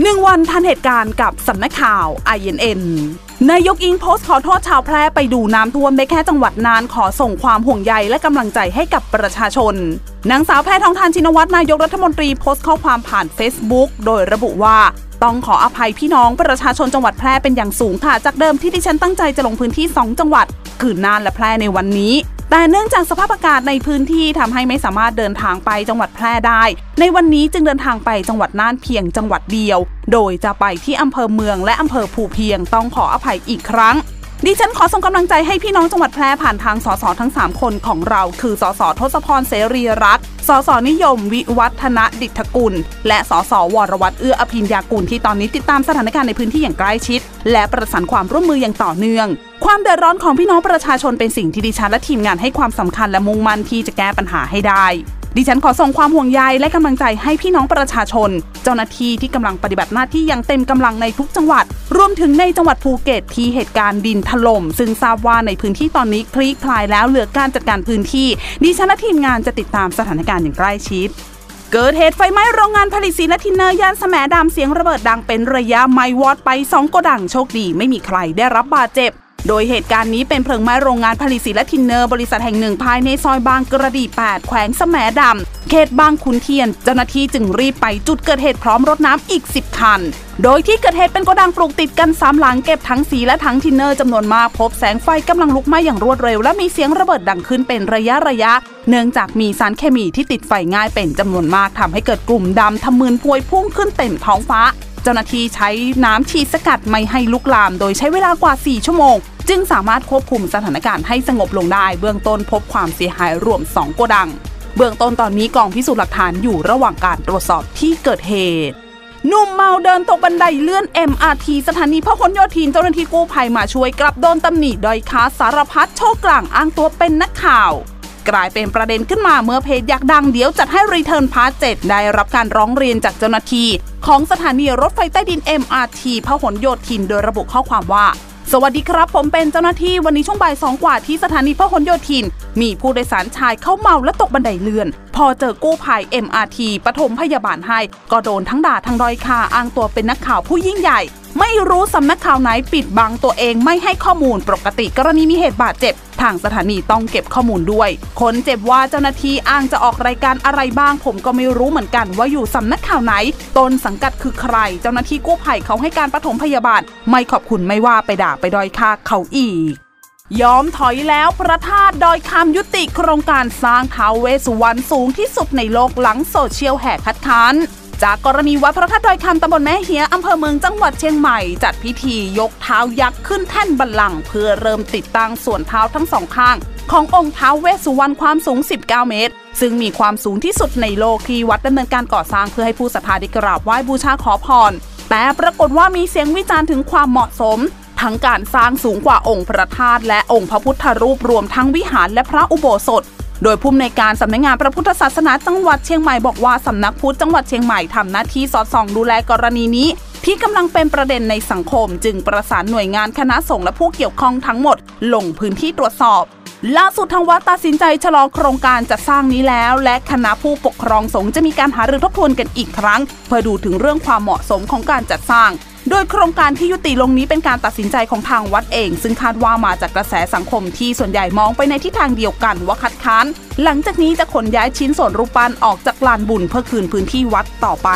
1 วันทันเหตุการณ์กับสำนักข่าว INN นายกอิงโพสต์ขอโทษชาวแพร่ไปดูน้ำท่วมได้แค่จังหวัดน่านขอส่งความห่วงใยและกำลังใจให้กับประชาชนนางสาวแพทองธารชินวัตรนายกรัฐมนตรีโพสต์ข้อความผ่าน Facebook โดยระบุว่าต้องขออภัยพี่น้องประชาชนจังหวัดแพร่เป็นอย่างสูงค่ะจากเดิมที่ดิฉันตั้งใจจะลงพื้นที่2 จังหวัดคือน่านและแพร่ในวันนี้แต่เนื่องจากสภาพอากาศในพื้นที่ทำให้ไม่สามารถเดินทางไปจังหวัดแพร่ได้ในวันนี้จึงเดินทางไปจังหวัดน่านเพียงจังหวัดเดียวโดยจะไปที่อำเภอเมืองและอำเภอภูเพียงต้องขออภัยอีกครั้งดิฉันขอส่งกำลังใจให้พี่น้องจังหวัดแพร่ผ่านทางสสทั้ง3 คนของเราคือสสทศพรเสรีรัตน์สสนิยมวิวัฒนดิษฐกุลและสสวรวัฒน์เอื้ออภิญญากุลที่ตอนนี้ติดตามสถานการณ์ในพื้นที่อย่างใกล้ชิดและประสานความร่วมมืออย่างต่อเนื่องความเดือดร้อนของพี่น้องประชาชนเป็นสิ่งที่ดิฉันและทีมงานให้ความสำคัญและมุ่งมั่นที่จะแก้ปัญหาให้ได้ดิฉันขอส่งความห่วงใยและกำลังใจให้พี่น้องประชาชนเจ้าหน้าที่ที่กำลังปฏิบัติหน้าที่อย่างเต็มกำลังในทุกจังหวัดรวมถึงในจังหวัดภูเก็ตที่เหตุการณ์ดินถล่มซึ่งทราบว่าในพื้นที่ตอนนี้คลี่คลายแล้วเหลือการจัดการพื้นที่ดิฉันและทีมงานจะติดตามสถานการณ์อย่างใกล้ชิดเกิดเหตุไฟไหม้โรงงานผลิตสีและทินเนอร์ย่านแสมดำเสียงระเบิดดังเป็นระยะไหม้วอดไป2 โกดังโชคดีไม่มีใครได้รับบาดเจ็บโดยเหตุการณ์นี้เป็นเพลิงไหม้โรงงานผลิตสีและทินเนอร์บริษัทแห่งหนึ่งภายในซอยบางกระดี8แขวงแสมดำเขตบางขุนเทียนเจ้าหน้าที่จึงรีบไปจุดเกิดเหตุพร้อมรถน้ำอีก10 คันโดยที่เกิดเหตุเป็นโกดังปลูกติดกัน3 หลังเก็บทั้งสีและทั้งทินเนอร์จำนวนมากพบแสงไฟกำลังลุกไหม้อย่างรวดเร็วและมีเสียงระเบิดดังขึ้นเป็นระยะเนื่องจากมีสารเคมีที่ติดไฟง่ายเป็นจำนวนมากทำให้เกิดกลุ่มดำทะมึนพวยพุ่งขึ้นเต็มท้องฟ้าเจ้าหน้าที่ใช้น้ำฉีดสกัดไม่ให้ลุกลามโดยใช้เวลากว่า4 ชั่วโมงจึงสามารถควบคุมสถานการณ์ให้สงบลงได้เบื้องต้นพบความเสียหายรวม2 โกดังเบื้องต้นตอนนี้กองพิสูจน์หลักฐานอยู่ระหว่างการตรวจสอบที่เกิดเหตุหนุ่มเมาเดินตกบันไดเลื่อน MRT สถานีพหลโยธินเจ้าหน้าที่กู้ภัยมาช่วยกลับโดนตำหนิด้อยค่าสารพัดโชว์กลางอ้างตัวเป็นนักข่าวกลายเป็นประเด็นขึ้นมาเมื่อเพจอยากดังเดี๋ยวจัดให้รีเทิร์นพาร์ท 7ได้รับการร้องเรียนจากเจ้าหน้าที่ของสถานีรถไฟใต้ดิน MRT พหลโยธินโดยระบุข้อความว่าสวัสดีครับผมเป็นเจ้าหน้าที่วันนี้ช่วงบ่าย 2 กว่าที่สถานีพหลโยธินมีผู้โดยสารชายเข้าเมาและตกบันไดเลื่อนพอเจอกู้ภัย MRT ปฐมพยาบาลให้ก็โดนทั้งด่าทั้งด้อยค่าอ้างตัวเป็นนักข่าวผู้ยิ่งใหญ่ไม่รู้สำนักข่าวไหนปิดบังตัวเองไม่ให้ข้อมูลปกติกรณีมีเหตุบาดเจ็บทางสถานีต้องเก็บข้อมูลด้วยคนเจ็บว่าเจ้าหน้าที่อ้างจะออกรายการอะไรบ้างผมก็ไม่รู้เหมือนกันว่าอยู่สำนักข่าวไหนต้นสังกัดคือใครเจ้าหน้าที่กู้ภัยเขาให้การปฐมพยาบาลไม่ขอบคุณไม่ว่าไปด่าไปด้อยค่าเขาอีกยอมถอยแล้วพระธาตุดอยคำยุติโครงการสร้างท้าวเวสสุวรรณสูงที่สุดในโลกหลังโซเชียลแห่คัดค้านจากกรณีวัดพระธาตุดอยคำตำบลแม่เหียอำเภอเมืองจังหวัดเชียงใหม่จัดพิธียกเท้ายักษ์ขึ้นแท่นบัลลังก์เพื่อเริ่มติดตั้งส่วนเท้าทั้ง2 ข้างขององค์ท้าวเวสสุวรรณความสูง19 เมตรซึ่งมีความสูงที่สุดในโลกที่วัดดำเนินการก่อสร้างเพื่อให้ผู้ศรัทธาได้กราบไหว้บูชาขอพรแต่ปรากฏว่ามีเสียงวิจารณ์ถึงความเหมาะสมทั้งการสร้างสูงกว่าองค์พระธาตุและองค์พระพุทธรูปรวมทั้งวิหารและพระอุโบสถโดยผู้อำนวยการสำนักงานพระพุทธศาสนาจังหวัดเชียงใหม่บอกว่าสำนักพุทธจังหวัดเชียงใหม่ทำหน้าที่สอดส่องดูแลกรณีนี้ที่กำลังเป็นประเด็นในสังคมจึงประสานหน่วยงานคณะสงฆ์และผู้เกี่ยวข้องทั้งหมดลงพื้นที่ตรวจสอบล่าสุดทางวัดตัดสินใจชะลอโครงการจัดสร้างนี้แล้วและคณะผู้ปกครองสงฆ์จะมีการหารือทบทวนกันอีกครั้งเพื่อดูถึงเรื่องความเหมาะสมของการจัดสร้างโดยโครงการที่ยุติลงนี้เป็นการตัดสินใจของทางวัดเองซึ่งคาดว่ามาจากกระแสสังคมที่ส่วนใหญ่มองไปในทิศทางเดียวกันว่าคัดค้านหลังจากนี้จะขนย้ายชิ้นส่วนรูปปั้นออกจากลานบุญเพื่อคืนพื้นที่วัดต่อไป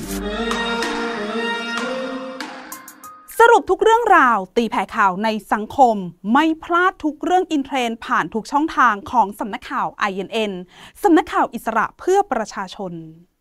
สรุปทุกเรื่องราวตีแผ่ข่าวในสังคมไม่พลาดทุกเรื่องอินเทรนด์ผ่านทุกช่องทางของสำนักข่าว INN สำนักข่าวอิสระเพื่อประชาชน